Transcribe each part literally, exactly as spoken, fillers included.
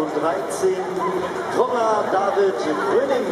dreizehn, Trommler David Gröning.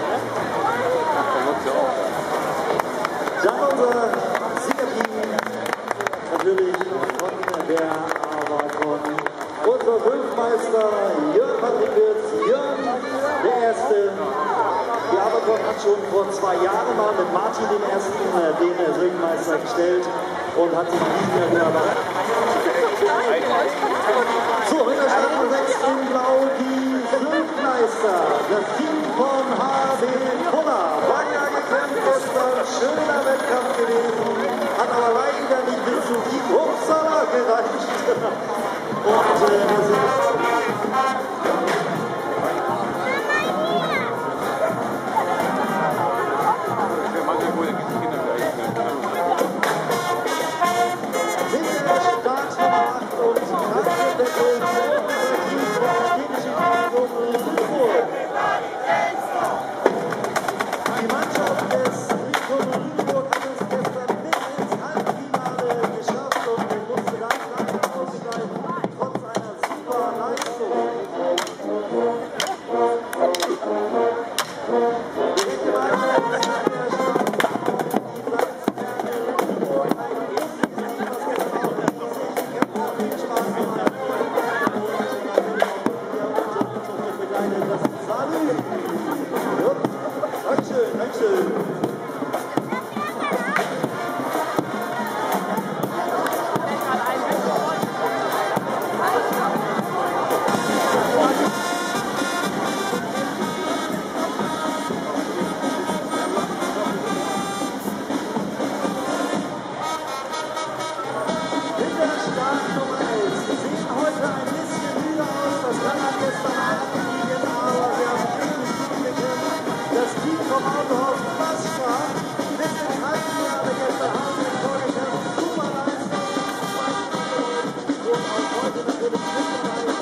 Dann unser Siegerteam, natürlich von der Arbeit von unser Wölfmeister Jörn Patrick Wirtz. Jörn, der Erste. Die Abercon hat schon vor zwei Jahren mal mit Martin den Ersten, äh, den Wölfmeister gestellt und hat sich in diesem Jahr wieder gemacht. So, Rinderstart sechs in Blau, die Wölfmeister. Das Team von H B Fuller. War ja gekämpft gestern, schöner Wettkampf gewesen, hat aber leider nicht bis zu die Upsala gereicht. Und äh, wir sind die Mannschaft des Rico Lüneburg hat es gestern bis ins Halbfinale geschafft und musste dann lange aussteigen, trotz einer super Leistung. Direkte Mannschaft ist an der Stadt, die Salzberge Lüneburg, ein riesiges Team, was gestern auch riesig gekämpft hat, viel Spaß gemacht. Das ist Salü. Dankeschön, Dankeschön. Startnummer eins. Sie sehen heute ein bisschen müde aus, das kann man gestern Abend liegen, aber wir haben richtig gut gekämpft. Das Team vom Autohaus Pascha bis ins Halbfinale gestern Abend vorgekämpft. Super Leistung, und auch heute natürlich mitgereicht.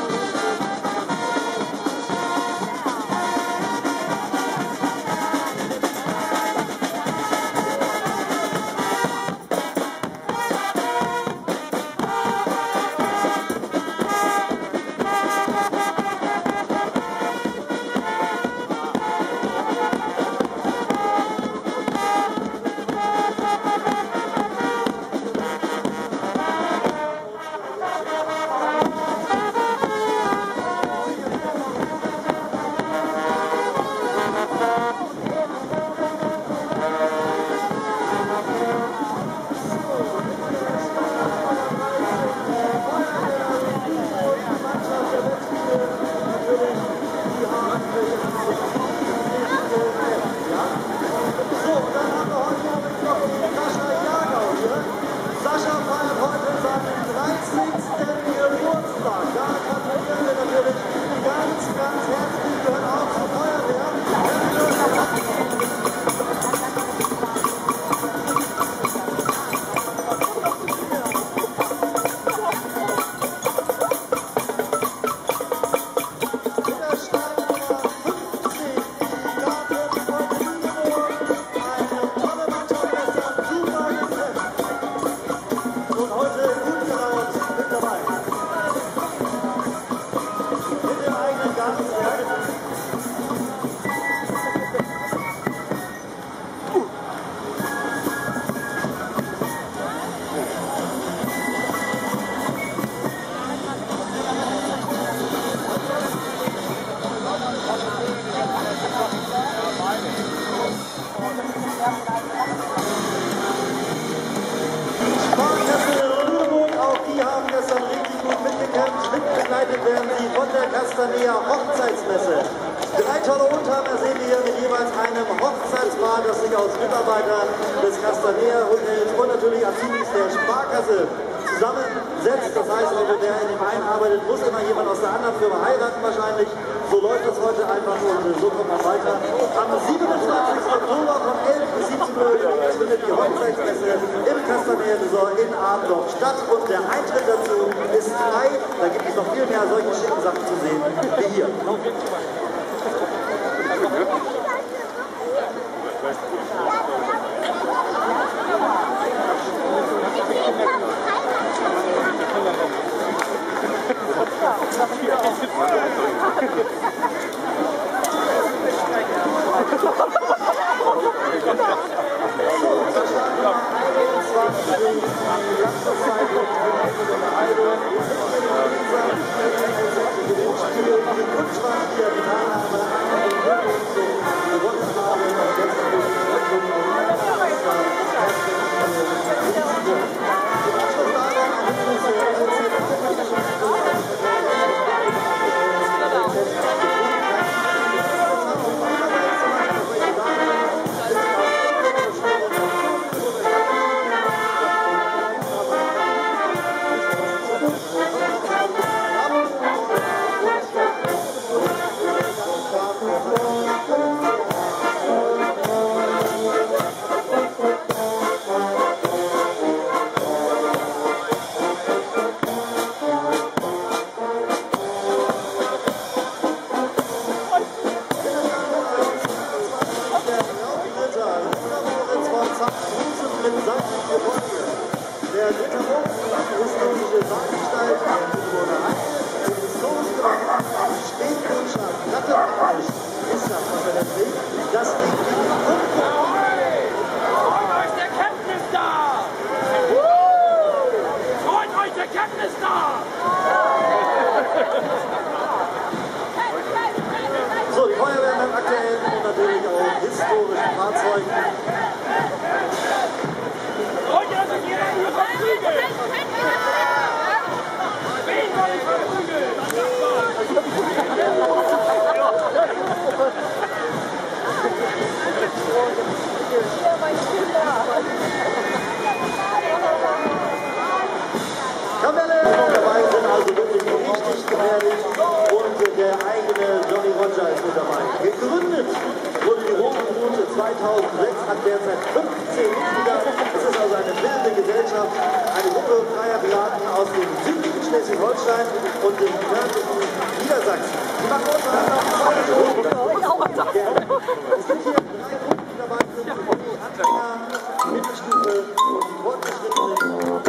Werden Sie von der Castanea Hochzeitsmesse. Drei tolle Unterhaben sehen wir hier mit jeweils einem Hochzeitspaar, das sich aus Mitarbeitern des Castanea Hotels und natürlich Azubis der Sparkasse zusammensetzt. Das heißt also, wer in dem einen arbeitet, muss immer jemand aus der anderen Firma heiraten wahrscheinlich. So läuft das heute einfach und so kommt man weiter. Am siebenundzwanzigsten Oktober von elf bis siebzehn Uhr findet die Hochzeitsmesse im Castanea Resort in Adendorf statt und der Eintritt dazu ist frei. Da gibt es noch viel mehr solche schicken Sachen zu sehen wie hier. Ja. Fußen mit seinem Gebäude. Der dritte Hof, historische Bahnsteig, der Nürnberger Heide, die historische Bahn, Spätkundschaft, Latteralisch, ist das, was er denn will. Das liegt in den Punkten. Freut euch, der Captain ist da! Freut euch, der Captain ist da! So, die Feuerwehr mit aktuellen und natürlich auch historischen Fahrzeugen. Leute, das ist jeder hier verprügelt! Wen soll ich verprügeln? Kapelle dabei sind also wirklich richtig gefährlich und der eigene Johnny Roger ist mit dabei. Gegründet wurde die Hochroute zweitausendsechs, hat derzeit fünfzehn Mitglieder. Es ist also eine wilde Gesellschaft, eine Gruppe freier Piraten aus dem südlichen Schleswig-Holstein und dem nördlichen Niedersachsen. Die machen unter anderem es sind hier drei Gruppen, die dabei sind, die Anfänger, die Mittelstufe und die Fortgeschrittenen.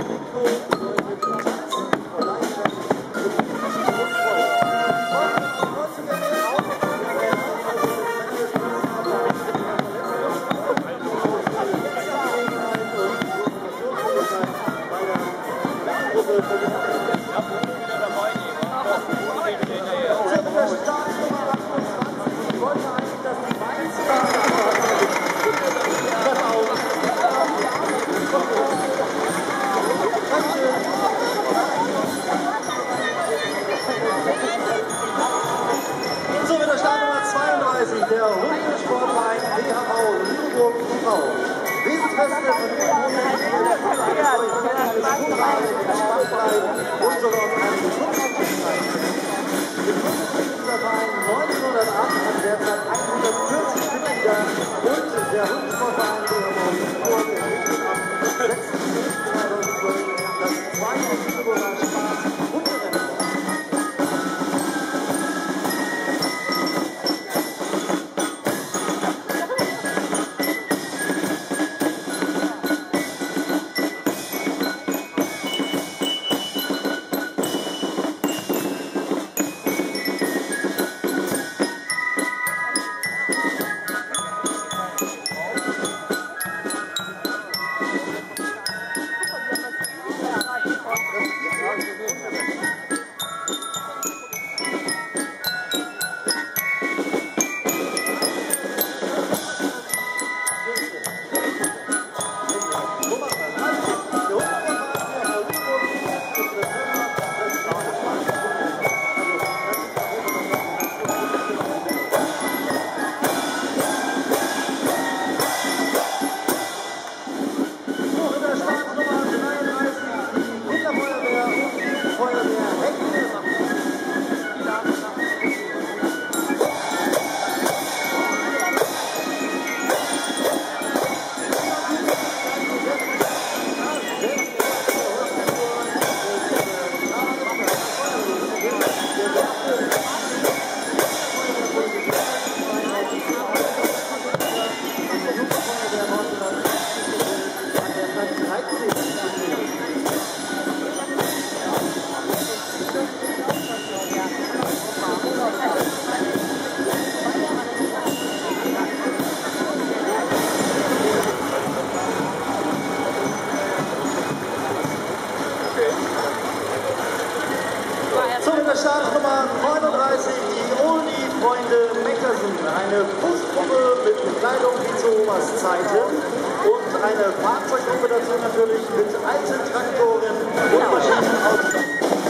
Der Hundesportverein D H V Lüneburg e V Wesensfeste und sogar auf einem Kunstverein. Der Verein neunzehnhundertacht hat derzeit hundertvierzig Mitglieder und der Hundesportverein D H V Lüneburg entwickelt am sechsten Juli zweitausendzwölf das zweite Lüneburger Spaß-Hunderennen. So, in der Startnummer neununddreißig, die Oldie-Freunde Meckersen. Eine Fußgruppe mit Kleidung wie zu Omas Zeiten und eine Fahrzeuggruppe dazu natürlich mit alten Traktoren und Maschinen aus.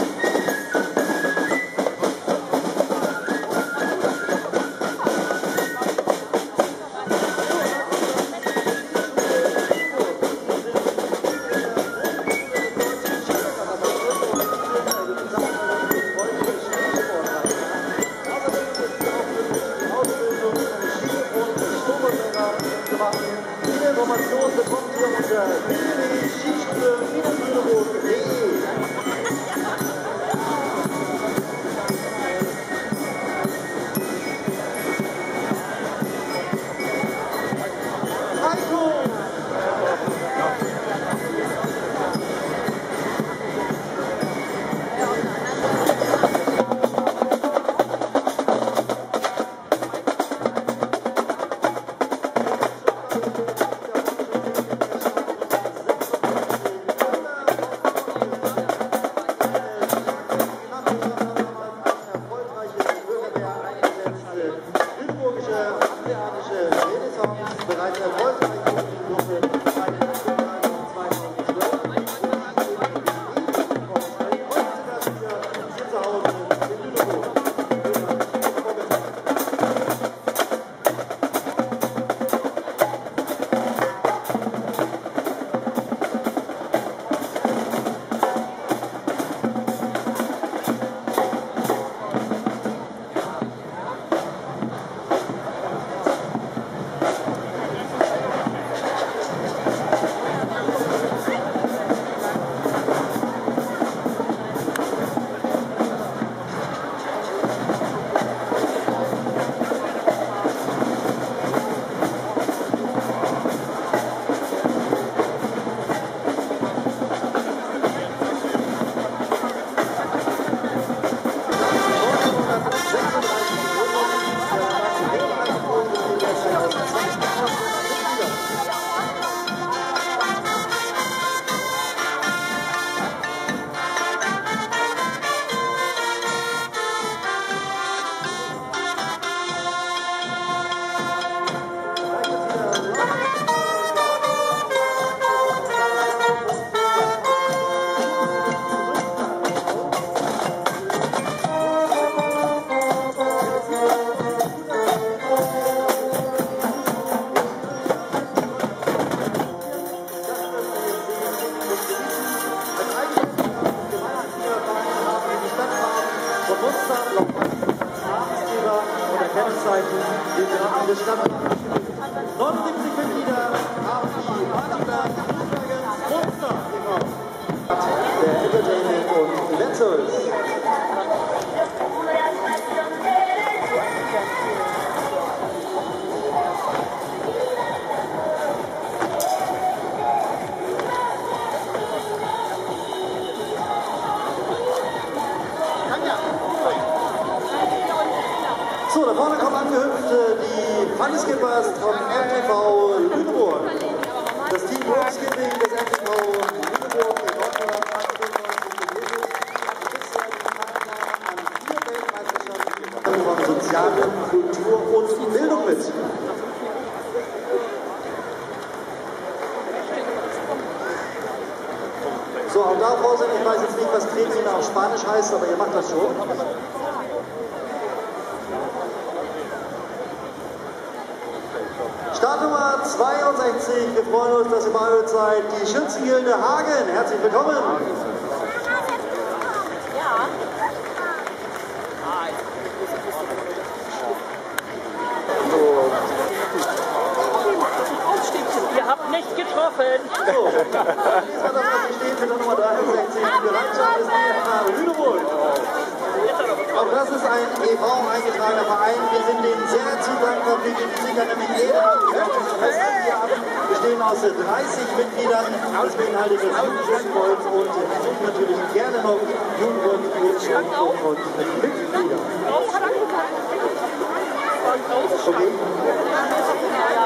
Viele Informationen bekommt ihr unter w w w punkt skischule lüneburg punkt de. Heiko! Die Grafen des Stadtrats. neunundsiebzig Mitglieder haben die Partner Monster der Entertainment und Event Service. So, da vorne kommen angehüpft die Funny-Skippers vom M T V Lüneburg. Das Team Rope Skipping des M T V Lüneburg in neunzehnhundertachtundneunzig gewählt. An vier Weltmeisterschaften von Sozialen, Kultur und Bildung mit. So, auch da Vorsicht, ich weiß jetzt nicht, was Treten auf Spanisch heißt, aber ihr macht das schon. Startnummer zweiundsechzig, wir freuen uns, dass ihr bei uns seid, die Schützengilde Hagen. Herzlich willkommen. Ihr habt nicht getroffen. So, das war das, was hier steht mit der Nummer dreiundsechzig. Die Bereitschaft ist die in Lüneburg. Auch das ist ein E V eingetragener Verein. Wir sind denen sehr zu dankbar. Wir geben sicher nämlich jeder hier ab. Wir stehen aus dreißig Mitgliedern. Das beinhaltet das Jugendschützenvolk und wir suchen natürlich gerne noch Jugendvolk und Mitglieder. Okay.